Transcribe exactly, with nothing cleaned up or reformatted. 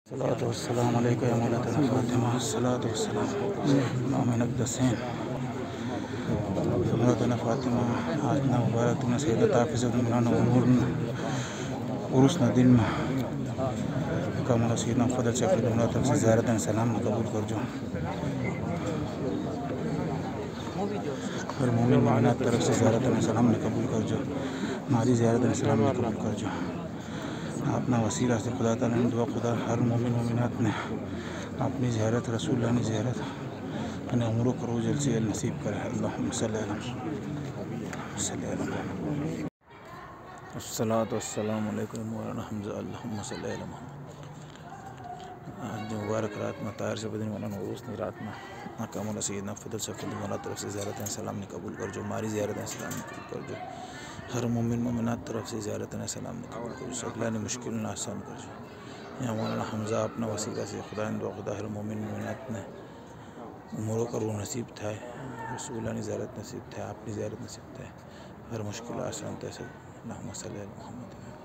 الصلاة والسلام عليك يا مولاتنا فاطمة. الصلاة والسلام مومن اقدسین مولاتنا فاطمة آجنا مبارک دن سیدت حافظ دن امور عرس دن کامل سیدنا فضل شفیع مولاتنا سے زیارت سلام قبول کر جو ہر مومن مومنات طرف سے زیارت سلام قبول کر جو مالی زیارت سلام قبول کر جو اپنا وسیلہ سے خدا تعالیٰ نے دعا خدا ہر مومن مومنات نے اپنی زیارت رسول اللہ نے زیارت اپنے عمروں کو روز جلسی نصیب کرے. اللہم صلی اللہ صلی اللہ الصلاۃ والسلام علیکم مولانا حمزہ. اللہم صلی اللہ آج مبارک رات میں طاہر سے بدن مولانا عروس نے رات میں کامل سیدنا فضل شفیع مولا طرف سے زیارت سلام نے قبول کر جو ماری زیارت سلام نے قبول کر جو ہر مومن مومنات طرف سے زیارت سلام نے قبول کر جو سکلا نے مشکل نہ آسان کر جو یا مولانا حمزہ اپنا وسیلہ سے خدا نے دعا خدا ہر مومن مومنات نے عمروں کا روح نصیب تھا رسول اللہ نے زیارت نصیب تھا اپنی زیارت نصیب تھا ہر مشکل آسان تھا. اللہم صلی اللہ محمد.